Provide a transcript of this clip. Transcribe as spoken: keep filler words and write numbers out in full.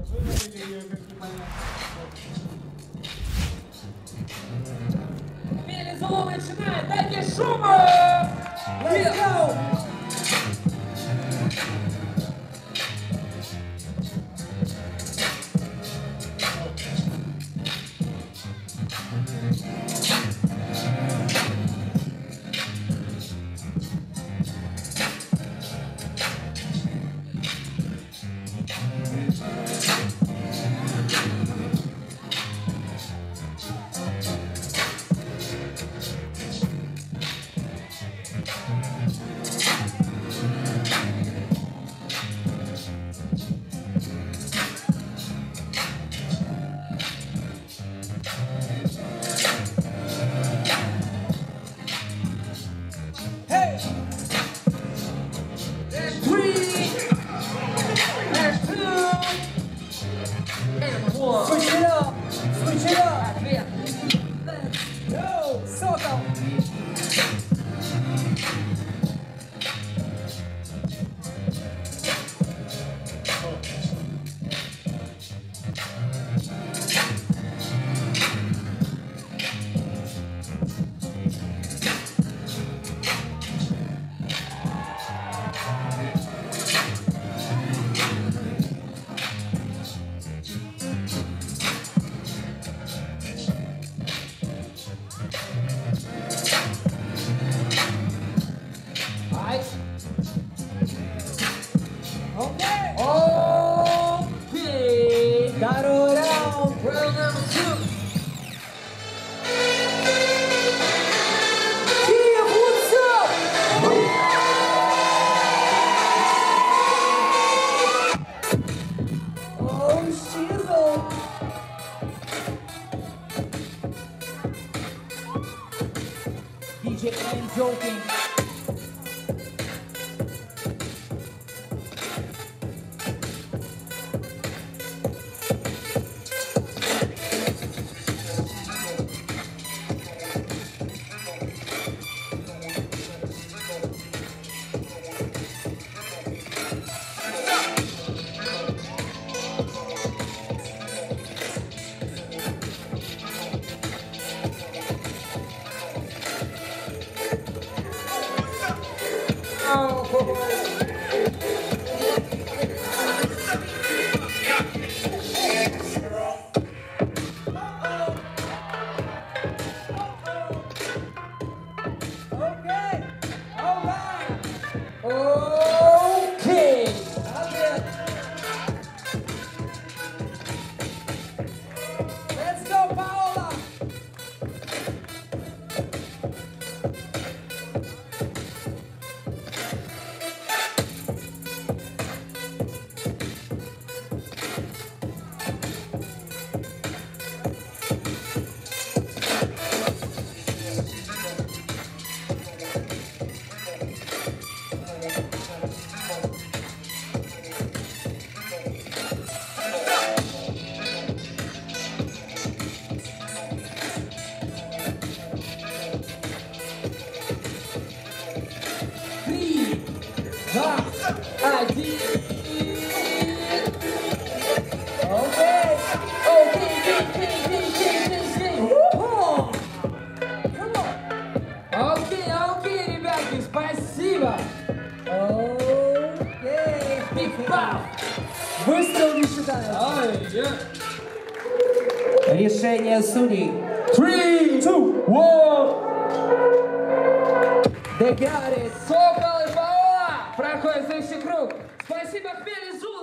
Хмель-Зулу начинает, дайте шума! Let's go! Switch it up, switch it up. Let's go, Sokol. Okay. Okay. Battle round. Round number two. Kiev, what's up? Oh, shizzle. D J I'm joking. Выстрел не считается. Решение судей. Three, two, one. They got it. Сокол и Паола проходит следующий круг. Спасибо, Хмель-Зулу.